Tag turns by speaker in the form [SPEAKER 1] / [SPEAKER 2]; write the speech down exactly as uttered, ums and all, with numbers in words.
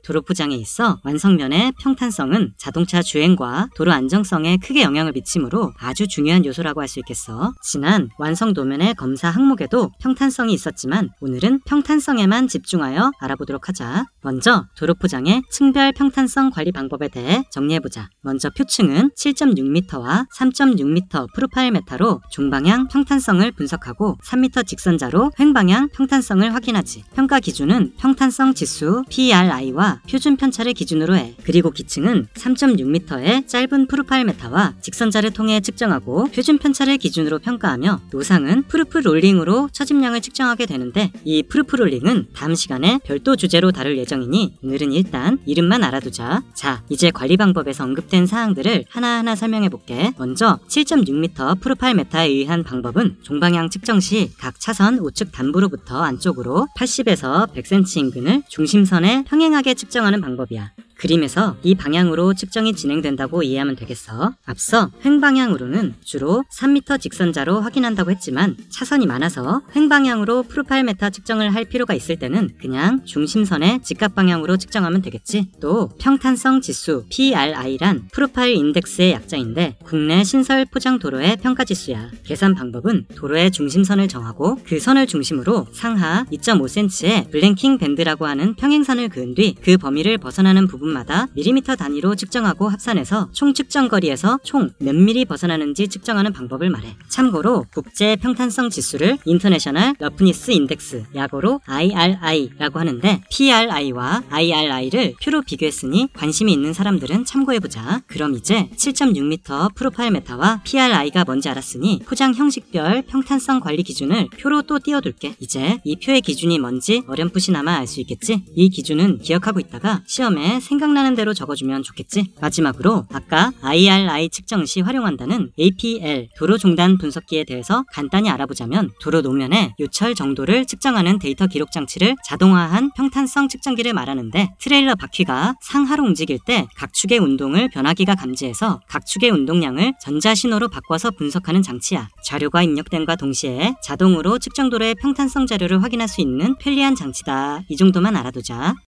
[SPEAKER 1] 도로 포장에 있어 완성면의 평탄성은 자동차 주행과 도로 안정성에 크게 영향을 미치므로 아주 중요한 요소라고 할 수 있겠어. 지난 완성 도면의 검사 항목에도 평탄성이 있었지만 오늘은 평탄성에만 집중하여 알아보도록 하자. 먼저 도로 포장의 층별 평탄성 관리 방법에 대해 정리해보자. 먼저 표층은 칠 점 육 미터와 삼 점 육 미터 프로파일 메타로 종방향 평탄성을 분석하고 삼 미터 직선자로 횡방향 평탄성을 확인하지. 평가 기준은 평탄성 지수 피알아이와 표준 편차를 기준으로 해. 그리고 기층은 삼 점 육 미터의 짧은 프로파일 메타와 직선자를 통해 측정하고 표준 편차를 기준으로 평가하며 노상은 프루프 롤링으로 처짐량을 측정하게 되는데 이 프루프 롤링은 다음 시간에 별도 주제로 다룰 예정이니 오늘은 일단 이름만 알아두자. 자, 이제 관리 방법에서 언급된 사항들을 하나하나 설명해볼게. 먼저 칠 점 육 미터 프로파일 메타에 의한 방법은 종방향 측정 시 각 차선 우측 단부로부터 안쪽으로 팔십에서 백 센티미터 인근을 중심선에 평행하게 측정하는 방법이야. 그림에서 이 방향으로 측정이 진행된다고 이해하면 되겠어. 앞서 횡방향으로는 주로 삼 미터 직선자로 확인한다고 했지만 차선이 많아서 횡방향으로 프로파일 메타 측정을 할 필요가 있을 때는 그냥 중심선의 직각방향으로 측정하면 되겠지. 또 평탄성 지수 피알아이란 프로파일 인덱스의 약자인데 국내 신설 포장 도로의 평가지수야. 계산 방법은 도로의 중심선을 정하고 그 선을 중심으로 상하 이 점 오 센티미터의 블랭킹 밴드라고 하는 평행선을 그은 뒤 그 범위를 벗어나는 부분 마다 밀리미터 단위로 측정하고 합산해서 총 측정 거리에서 총 몇 미리 벗어나는지 측정하는 방법을 말해. 참고로 국제 평탄성 지수를 인터내셔널 러프니스 인덱스, 약어로 아이알아이라고 하는데 피알아이와 아이알아이를 표로 비교했으니 관심이 있는 사람들은 참고해보자. 그럼 이제 칠 점 육 미터 프로파일 메타와 피알아이가 뭔지 알았으니 포장 형식별 평탄성 관리 기준을 표로 또 띄워둘게. 이제 이 표의 기준이 뭔지 어렴풋이나마 알 수 있겠지? 이 기준은 기억하고 있다가 시험에 생각나는 대로 적어주면 좋겠지? 마지막으로 아까 아이알아이 측정 시 활용한다는 에이피엘 도로 종단 분석기에 대해서 간단히 알아보자면 도로 노면의 요철 정도를 측정하는 데이터 기록 장치를 자동화한 평탄성 측정기를 말하는데 트레일러 바퀴가 상하로 움직일 때 각 축의 운동을 변화기가 감지해서 각 축의 운동량을 전자신호로 바꿔서 분석하는 장치야. 자료가 입력됨과 동시에 자동으로 측정 도로의 평탄성 자료를 확인할 수 있는 편리한 장치다. 이 정도만 알아두자.